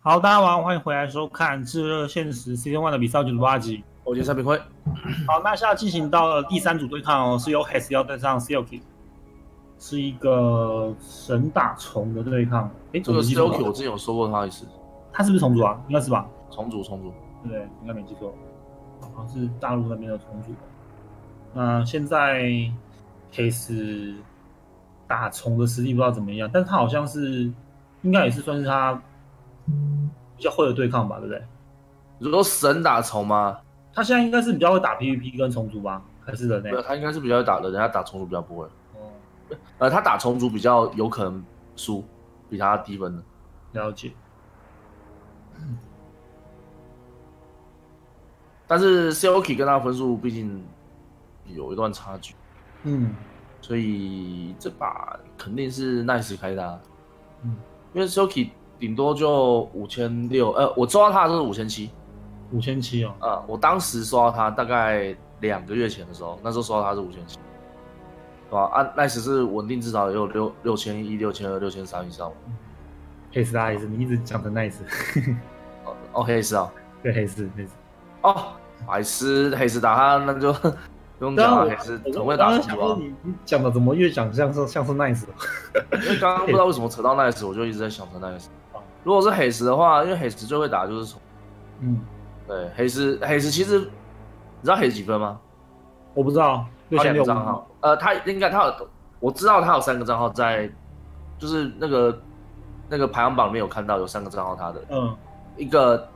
好，大家晚上欢迎回来收看《炙热现实 Season 1》的比赛98集。 我觉得三平会。 好，那现在进行到了第三组对抗哦，是由 Haze 要对上 Silky， 是一个神打虫的对抗。 这个 Silky 我之前有说过他一次， 他是不是重组啊？应该是吧？ 重组， 对不对？应该没记错，好像是大陆那边的重组。那现在 Haze 打虫的实力不知道怎么样，但是他好像是应该也是算是他比较会的对抗吧，对不对？ 你说神打虫吗？ 他现在应该是比较会打 PVP 跟重组吧，还是人类？ 没有，他应该是比较会打人，他打重组比较不会。 哦， 他打重组比较有可能输，比他低分的。 了解。 但是 Silky 跟他分数毕竟有一段差距，所以这把肯定是 Nice 开打。因为 Silky 顶多就5600，我收到他的时候是5700。 哦。 我当时收到他大概2个月前的时候，那时候收到他是5700，对吧？Nice 是稳定至少也有6100、6200、6300以上。 黑丝啊，黑丝，你一直讲成 Nice。 黑丝啊， 对，黑丝。 哦，白痴，黑丝打他那就不用讲了，黑丝很会打重组啊。 你讲的怎么越讲像是 Nice？ 因为刚刚不知道为什么扯到 Nice， 我就一直在想成 Nice。如果是黑丝的话，因为黑丝最会打就是重。对，黑丝其实你知道黑丝几分吗？ 我不知道，6200 账号。他应该我知道他有3个账号在，就是那个排行榜里面有看到有3个账号他的。一个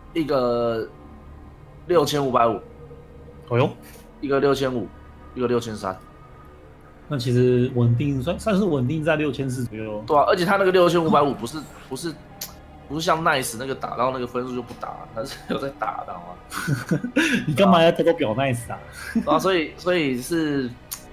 6550， 哦哟， 一个6500，一个6300。 那其实稳定算是稳定在6400左右。 对啊，而且他那个6550不是像 Nice 那个打到那个分数就不打，他是有在打的吗？ 你干嘛要偷偷表 Nice 啊？ 啊，所以是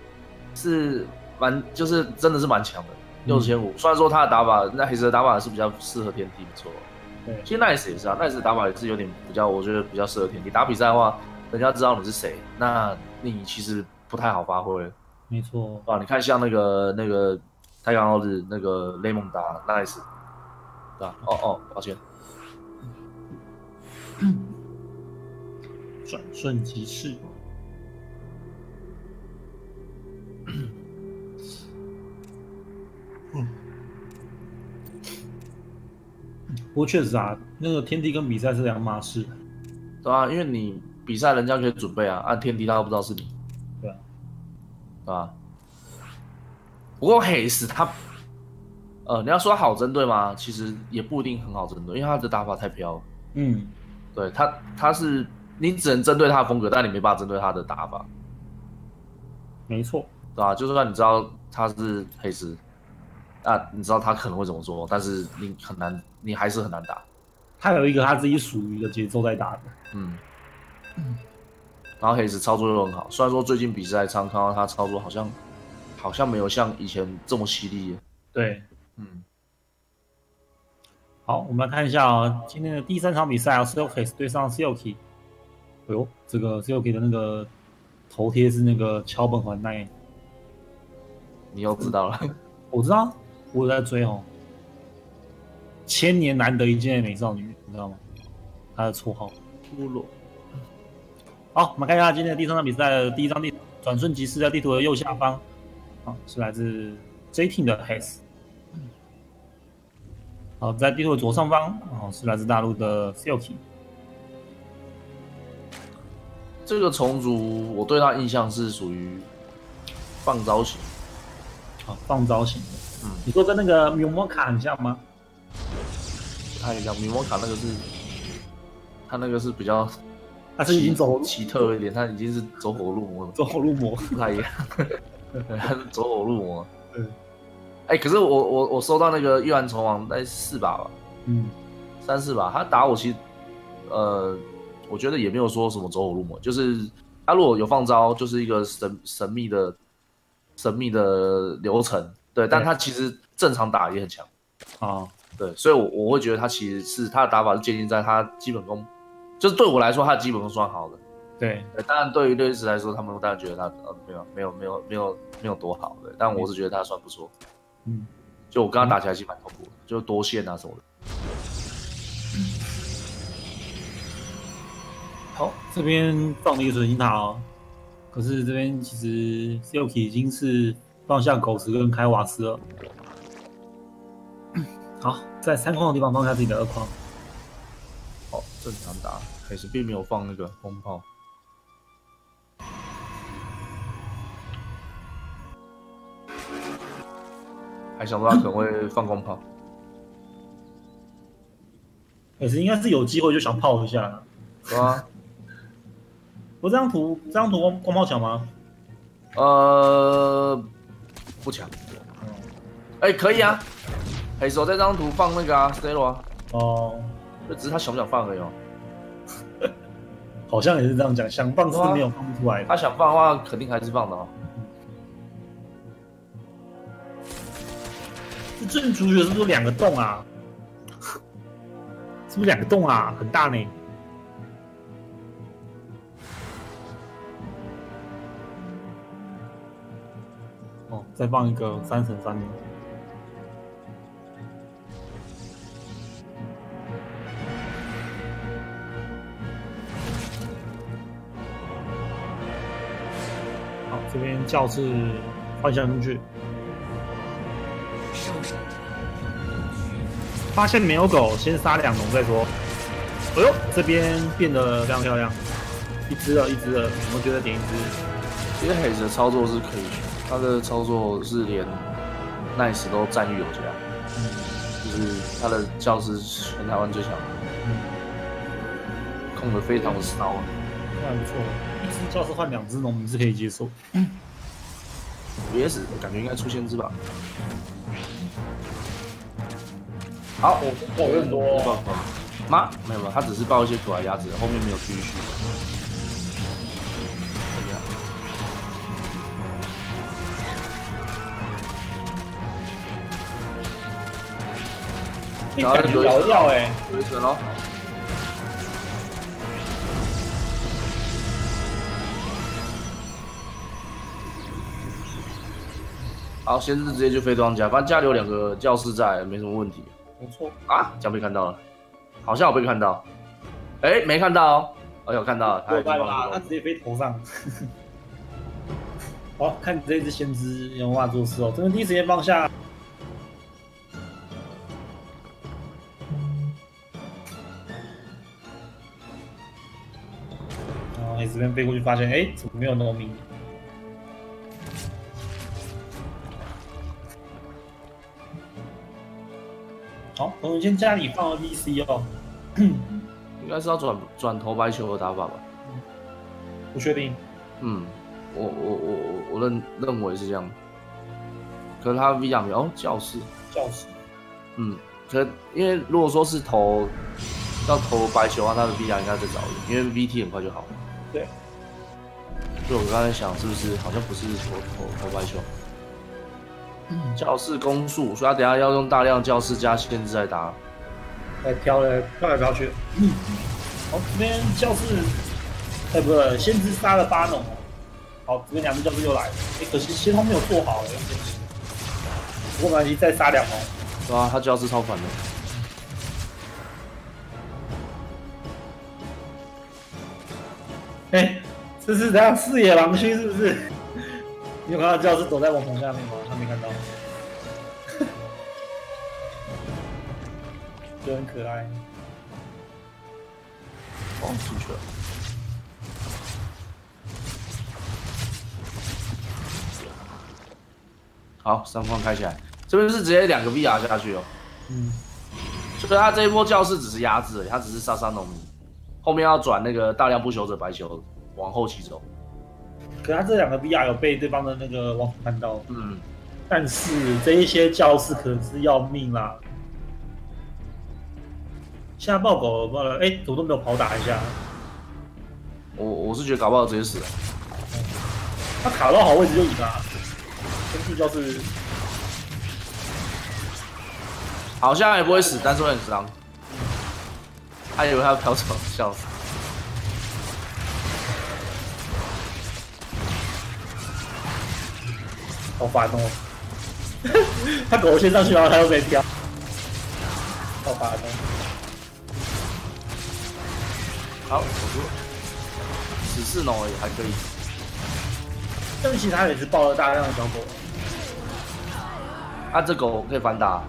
就是真的是蛮强的6500。虽然说他的打法，那黑丝的打法是比较适合天梯，不错。 对， 其实 Nice 也是啊，Nice 的打法也是有点我觉得比较适合天梯。打比赛的话，人家知道你是谁，那你其实不太好发挥。 没错啊，你看像那个太阳奥日那个雷蒙达 Nice。对吧？抱歉。 转瞬即逝。不过确实啊，那个天梯跟比赛是两码事。 对啊，因为你比赛人家可以准备啊，按天梯他都不知道是你。 对啊。 对吧？不过黑丝他。你要说他好针对吗？其实也不一定很好针对，因为他的打法太飘了。对他是你只能针对他的风格，但你没办法针对他的打法。 没错， 对吧？就算你知道他是黑丝，你知道他可能会怎么做，但是你还是很难打。 他有一个他自己属于的节奏在打的。 然后黑丝操作又很好，虽然说最近比赛常看到他操作好像没有像以前这么犀利。 对。好，我们来看一下今天的第3场比赛啊 ，Silky 对上 Silky。哎呦，这个 Silky 的那个头贴是那个桥本环奈， 你又知道了？ 我知道，我有在追千年难得一见的美少女，你知道吗？她的绰号骷髅。好，我们看一下今天的第3场比赛的第一张地转瞬即逝，在地图的右下方，是来自 J-Team 的 Haze。好，在地图的左上方，是来自大陆的 Silky。 这个重组我对他印象是属于放招型。 放招型的。你说跟那个米莫卡很像吗？ 不太一样，米莫卡他那个是比较， 他是已经走奇特一点，他已经是走火入魔了。 走火入魔不太一样。他是走火入魔。可是我收到那个月暗虫王大概4把吧，3、4把，他打我其实，我觉得也没有说什么走火入魔，就是他如果有放招，就是一个神秘的流程，对，但他其实正常打也很强对，所以我会觉得他其实是他的打法是建立在他基本功，就是对我来说他的基本功算好的， 对， 当然对于瑞士来说，他们当然觉得他没有多好，对，但我是觉得他算不错。就我跟他打起来其实蛮痛苦的，就多线啊什么的。 好，这边放了一个水晶塔哦。可是这边其实 Silky 已经是放下狗食跟开瓦斯了。好，在3矿的地方放下自己的2矿。 好，正常打，可是并没有放那个风炮。还想说他可能会放光炮。 可是应该是有机会就想炮一下。 对啊。 我这张图光炮强吗？ 不强。可以啊。黑手在这张图放那个啊 ，Stelo 啊。 哦。 只是他想不想放而已哦。 好像也是这样讲，想放是没有放不出来的。 他想放的话，肯定还是放的哦。 这主角是不是2个洞啊？是不是2个洞啊？很大呢。哦，再放一个3乘3的。好，这边教室幻象出去。发现没有狗，先杀2龙再说。哎呦，这边变得非常漂亮，一只了，有没有觉得点一只？ 其实黑子的操作是可以选，他的操作是连 Nice 都赞誉有加，就是他的教室全台湾最强，控得非常的骚， 那还不错。一只教室换2只农民是可以接受。 VS 感觉应该出先知吧。好， 有很多。 妈，没有，他只是爆一些可爱鸭子，后面没有继续。 然后就咬掉有一层咯。好，先知直接就飞庄家，反正家里有2个教室在，没什么问题。 没错啊，这样被看到了，好像我被看到，没看到哦，我看到了， 他直接飞头上。好，看这只先知有没有办法做事哦，这边第一时间放下。然后这边飞过去发现，怎么没有农民？好，我们先家里放了 VC 哦。 应该是要转投白球的打法吧？ 不确定。 我认为是这样。可是他 V 2秒教室。可因为如果说是要投白球的话，他的 V 2应该再早一点，因为 VT 很快就好了。 对。 所以我刚才想，是不是好像不是投白球？教室攻速，所以他等一下要用大量教室加限制来打。 飘来去。好，这边教室，不是先知杀了8农。好，这边2只教室又来了。可惜先锋没有做好。不过没关系，再杀2农。 对啊，他教室超烦的。 这是怎样视野盲区是不是？你有看到教室躲在网棚下面吗？他没看到。就很可爱。 进去了。好，3矿开起来，这边是直接2个 VR 下去哦。所以他这一波教室只是压制而已，他只是杀农民，后面要转那个大量不朽者白球往后期走。 可他这2个 VR 有被对方的那个王看到。但是这一些教室可是要命啦。现在爆狗了，怎么都没有跑打一下？ 我是觉得搞不好直接死了。 他卡到好位置就赢了。根据教室， 好像也不会死，但是会很伤。他以为他要飘走，笑死。 好烦哦！他狗先上去，然后他又被飘，好烦哦！ 好，守住。 14农而已，还可以。 但是其实他也是爆了大量的小狗。 啊，这狗可以反打。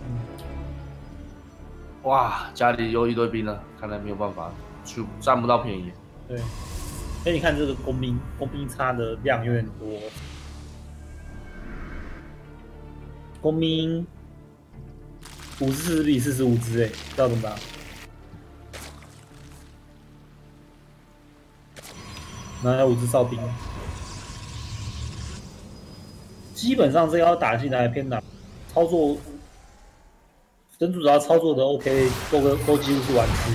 哇，家里有一堆兵了，看来没有办法，去占不到便宜。 对，所以你看这个工兵差的量有点多。工兵54比45只，知道怎么打？然后还有5只哨兵，基本上这个要打进来偏难，操作，真主只要操作的 OK， 都几乎是完吃。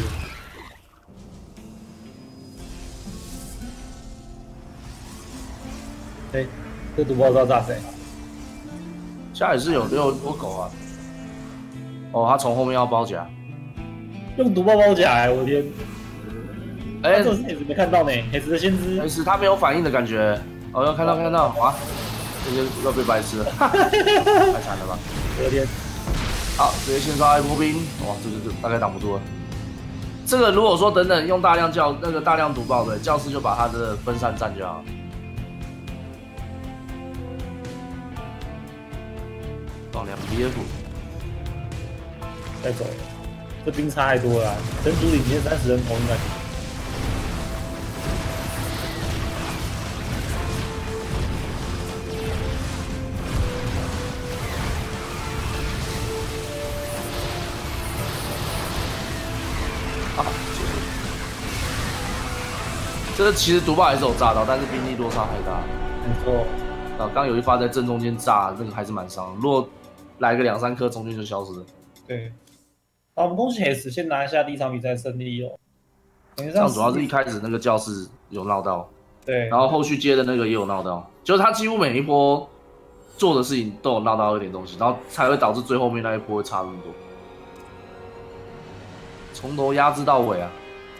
哎，这毒爆知道炸谁？ 家里是有6多狗啊。哦，他从后面要包夹， 用毒爆包夹，我的天！ 哎， 这是黑子没看到呢，黑子的先知。 黑子他没有反应的感觉。哦，要看到，哇，这就要被白吃了，太惨了吧！ 我的天！ 好，直接先刷一波兵，哇，这个大概挡不住了。这个如果说等等用大量大量毒爆的教士，就把他的分散占就好。哦，2 BF， 再走，这兵差太多了啦，真主领先30人头应该。 这个其实毒爆还是有炸到，但是兵力落差太大。 没错。 啊，刚有一发在正中间炸，那个还是蛮伤的。如果来个2、3颗，中间就消失了。 对。好，我们恭喜 S 先拿下第一场比赛胜利哦。 这样主要是一开始那个教室有闹到， 对， 然后后续接的那个也有闹到，就是他几乎每一波做的事情都有闹到一点东西，然后才会导致最后面那一波会差那么多。从头压制到尾啊，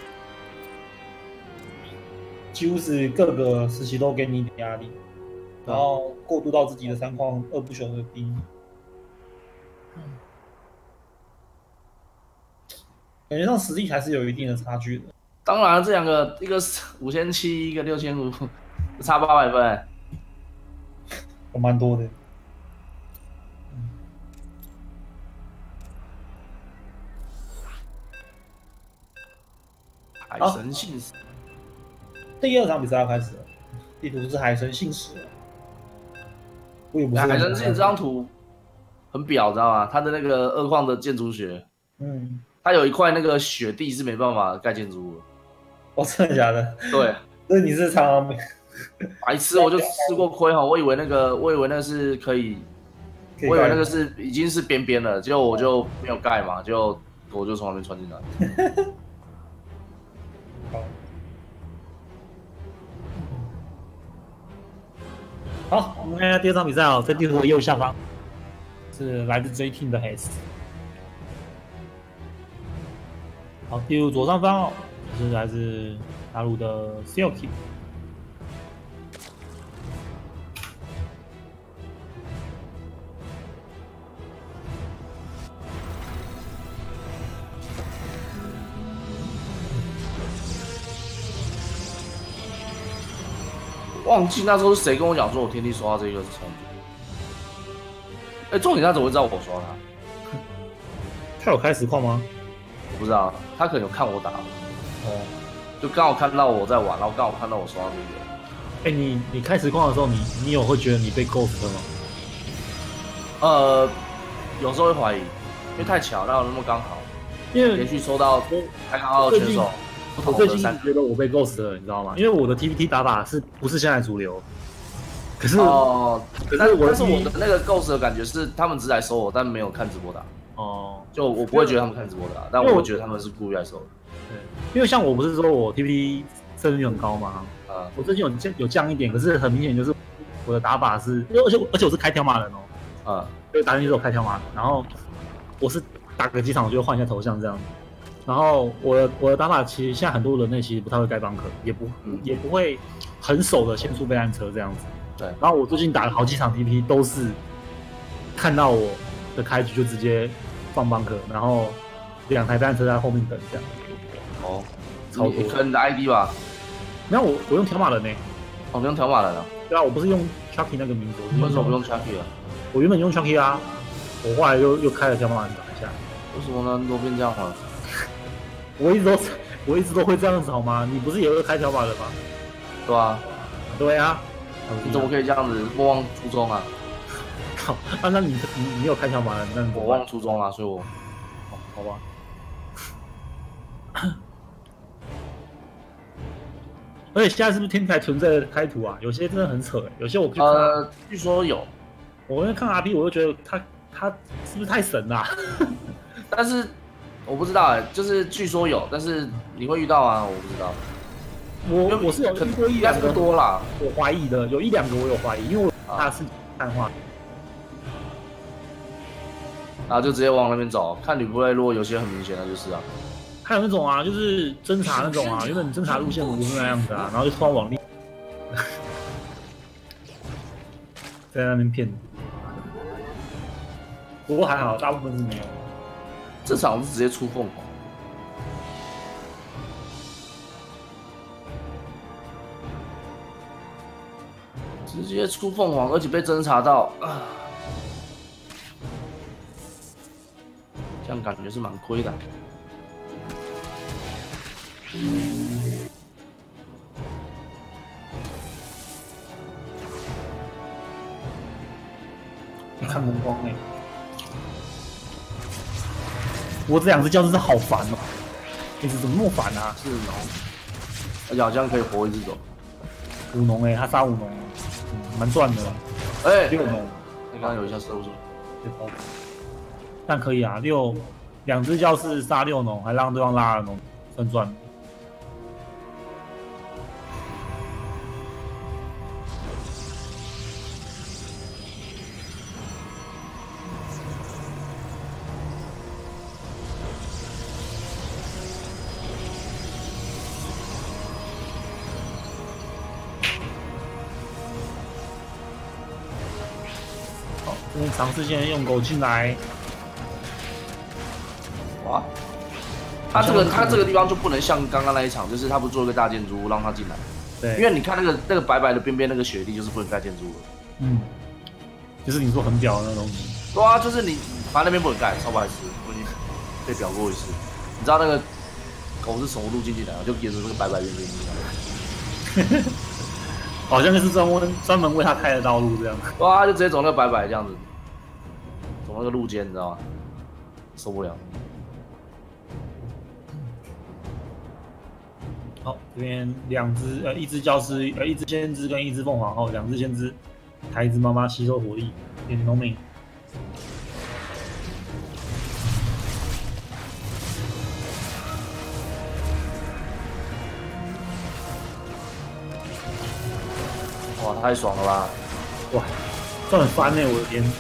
几乎是各个时期都给你一点压力，然后过渡到自己的3矿2不朽的兵。感觉上实力还是有一定的差距的。 当然，这2个一个5700，一个6500，差800分， 我蛮多的。 海神信使， 第2场比赛要开始了，地图是海神信使。我也不是。 海神信使这张图很表，知道吗？它的那个2矿的建筑学，它有一块那个雪地是没办法盖建筑物的。 哦，真的假的？ 对， 所以你是常常白痴，我就吃过亏哈，我以为那个是可以，我以为那个是已经是边边了，结果我就没有盖嘛，就狗就从那边穿进来。 好，我们看一下第2场比赛哦，在地图的右下方是来自 J Team 的 S。好，地图左上方哦，是来自大陆的 Silky。 忘记那时候是谁跟我讲说，我天地刷这个是冲突。哎，重点他怎么会知道我刷他？ 他有开实况吗？ 我不知道，他可能有看我打。哦，就刚好看到我在玩，然后刚好看到我刷这个。哎，你开实况的时候，你有会觉得你被 ghost 吗？ 有时候会怀疑，因为太巧，那有那么刚好， 因为连续收到才刚好的选手。 我最近觉得我被 ghost 了，你知道吗？因为我的 TPT 打法不是现在主流，可是但是我的那个 ghost 的感觉是他们只来收我，但没有看直播打。哦，就我不会觉得他们看直播打，但我会觉得他们是故意来收的。 对，因为像我不是说我 TPT 胜率很高吗？我最近有降一点，可是很明显就是我的打法是，而且我是开条码人哦。所以打进去是我开条码，然后我是打个几场我就换一下头像这样。然后我的打法其实现在很多人类其实不太会盖蚌壳，也不会很守的先出备案车这样子。 对。 然后我最近打了好几场 TP 都是看到我的开局就直接放蚌壳，然后2台备案车在后面等这样。 哦，超多。可能你的 ID 吧？ 没有我用条码人呢。 哦，你用条码人啊？ 对啊，我不是用 Chucky 那个名字。 为什么不用 Chucky 啊？ 我原本用 Chucky 啊，我后来又开了条码人找一下。 为什么呢？都变这样了？ 我一直都会这样子好吗？你不是也会开条码人吗？ 对啊。 对啊。 你怎么可以这样子莫忘初衷啊？ 靠！那你有开条码人？那我忘初衷啊，所以我好吧。而且现在是不是天台存在的开图啊？有些真的很扯有些我去看据说有。 我看 RP 我就觉得他是不是太神了？ 但是我不知道就是据说有，但是你会遇到啊？我不知道。 我是有遇过一两个不多啦， 我怀疑的有一两个我有怀疑，因为他是看画， 然后就直接往那边走，看你不会。如果有些很明显的就是啊， 还有那种啊，就是侦查那种啊，原本侦查路线不是那样子啊，然后就突然往另在那边骗。不过还好，大部分是没有。 这场是直接出凤凰。直接出凤凰，而且被侦查到，这样感觉是蛮亏的。 你看门光哎！我这两只教师是好烦哦，你怎么那么烦啊？ 是农，而且好像可以活一只走。 五农哎，他杀五农。蛮赚的， 6农，你刚刚有一下收住， 但可以啊，2只教士杀6农，还让对方拉2农，算赚。尝试先用狗进来， 哇！他这个地方就不能像刚刚那一场，就是他不做一个大建筑物让他进来， 对， 因为你看那个白白的边边那个雪地就是不能盖建筑物就是你说很屌的那东西。 对啊，就是你反正那边不能盖，超白痴，我已经被表过一次。你知道那个狗是什么路径进来，就沿着那个白白边边进来， 好像是专门为他开的道路这样。 对啊，就直接走那个白白这样子。走那个路肩，你知道吗？受不了。 好，这边一只教师，一只先知跟一只凤凰后，2只先知，台子妈妈吸收火力，点农民。 哇，太爽了吧！ 哇，赚翻呢！我的天！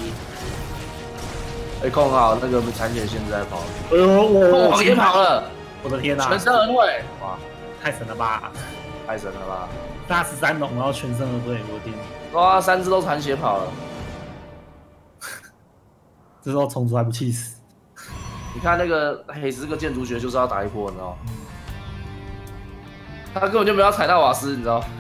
控好那个残血限制在跑， 哎呦， 凤凰也跑了！ 我的天哪！ 全身而退！哇， 太神了吧！ 太神了吧！ 杀13农，然后全身而退，我的天！ 哇，3只都残血跑了， 这时候虫族还不气死？ 你看那个黑石个建筑学就是要打一波，你知道吗？他根本就没有踩到瓦斯，你知道？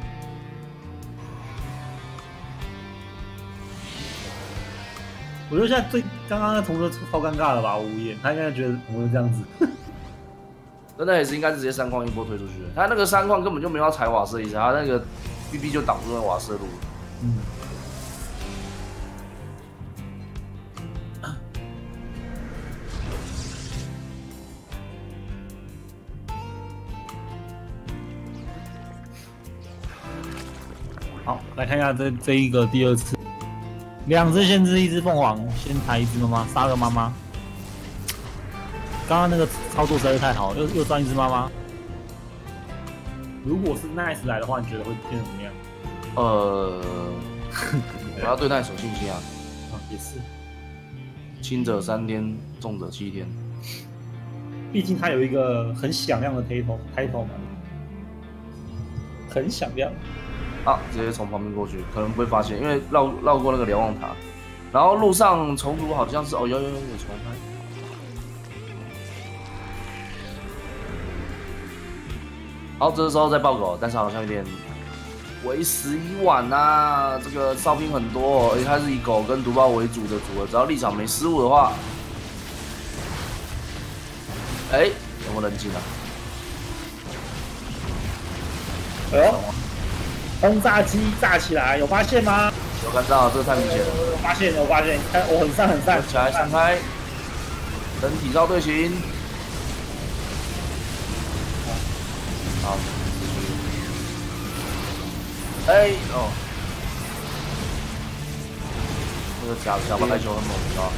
我觉得现在刚刚那同车超尴尬了吧？无言，他应该觉得我会这样子。 真的也是应该是直接3矿一波推出去的。他那个3矿根本就没有踩瓦斯的意思，他那个 BB 就挡住了瓦斯的路。 好，来看一下这一个第2次，2只先知1只凤凰，先抬1只妈妈，杀个妈妈。刚刚那个操作实在是太好，又赚1只妈妈。如果是 Nice 来的话，你觉得会变成怎么样？ 我要对 Nice 有信心啊。 也是。 轻者3天，重者7天。 毕竟它有一个很响亮的title嘛，很响亮。 啊！直接从旁边过去，可能不会发现，因为绕过那个瞭望塔，然后路上重组好像是有重开。 好，这时候再爆狗，但是好像有点为时已晚呐。这个哨兵很多，而且他是以狗跟毒豹为主的组合，只要立场没失误的话，哎，有没有人进啊？ 哎呦，轰炸机炸起来，有发现吗？ 有看到，这个太明显了。 我发现，看我很散， 起来，闪开，等体哨队形。好，哎哦，这个假发带球很猛，你知道吗？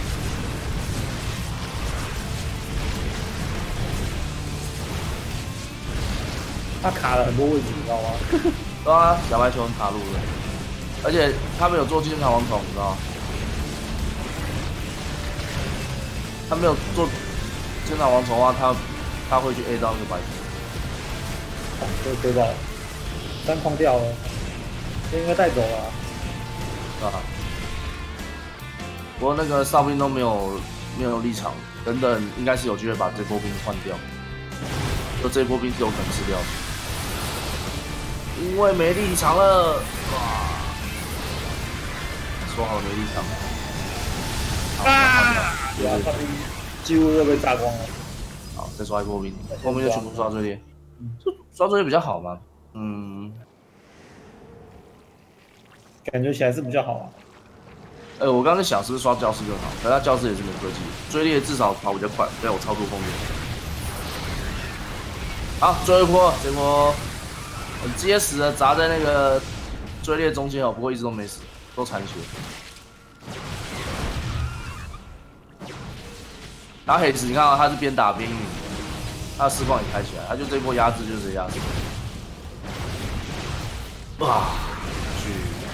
他卡了很多位置，你知道吗？ 对啊，假白球很卡路的，而且他没有做经常王桶，你知道吗？他没有做经常王虫的话，他会去 A 到那个白球。 对吧？三框掉了，这应该带走了。 啊。不过那个哨兵都没有立场，等等应该是有机会把这波兵换掉。就这波兵是有可能吃掉的，因为没立场了。哇！说好没立场。 啊！对啊，哨兵几乎都被炸光了。 好，再刷一波兵，后面就全部刷最烈。刷最烈比较好吗？ 感觉起来是比较好啊。 我刚刚在想是不是刷教室更好，可是他教室也是没科技，追猎至少跑比较快，在我操作方面。好，最后一波，这波很结实的砸在那个追猎中间哦，不过一直都没死，都残血。然后黑子，你看到他是边打边赢，他的释放也开起来，他就这波压制就是压制。哇，去！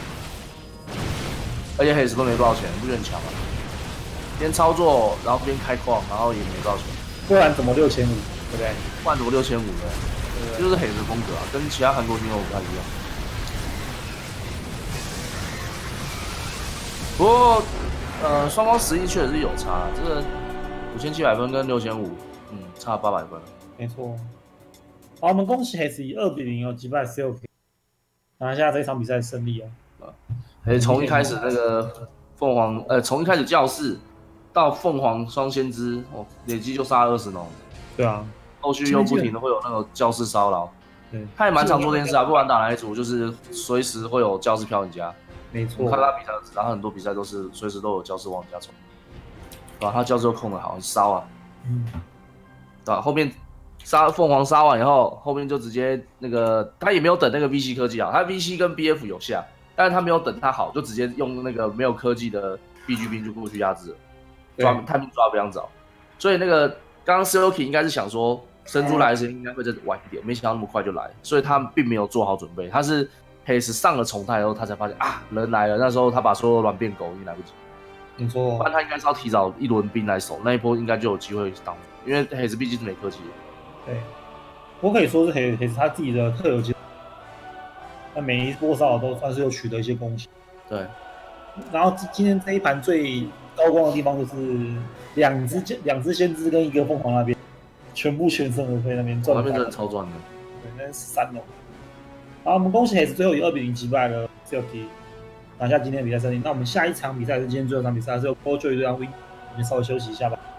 而且黑子都没多少钱，不觉得很强吗？边操作，然后边开矿，然后也没多少钱。 不然怎么6500，对不对？ 不然怎么6500呢？就是黑子风格啊，跟其他韩国军友不太一样。不过，双方实力确实是有差，这个5700分跟6500，差800分。 没错。好，我们恭喜黑子以2-0击败 CLK， 拿下这场比赛的胜利哦。 从一开始那个凤凰，从一开始教室到凤凰双先知，累积就杀了20农。 对啊。 后续又不停的会有那种教室骚扰， 对， 他也蛮常做这件事啊。不管打哪一组，就是随时会有教室飘你家。 没错， 看他比赛，然后很多比赛都是随时都有教室往你家冲，对吧？他教室又控得好，很骚啊。对吧？后面凤凰杀完以后，后面就直接那个他也没有等那个 VC 科技好，他 VC 跟 BF 有下，但是他没有等他好，就直接用那个没有科技的 BG 兵就过去压制了，他们抓非常早，所以那个刚刚 Silky 应该是想说。生出来的时间应该会再晚一点，没想到那么快就来，所以他并没有做好准备。他是黑石上了重太后，他才发现啊人来了。那时候他把所有软变狗已经来不及。 没错， 不然他应该是要提早一轮兵来守，那一波应该就有机会挡住，因为黑石毕竟是没科技的。 对，我可以说是黑石他自己的特有技，那每一波骚扰都算是有取得一些贡献。 对， 然后今天这一盘最高光的地方就是两只先知跟一个凤凰那边。全部全身而退那边赚， 那边真的超赚的。 对，那是3龙。好，我们恭喜黑子最后以2-0击败了 CLK， 拿下今天的比赛胜利。那我们下一场比赛是今天最后一场比赛，是由 Gojo 对上 Win， 我们稍微休息一下吧。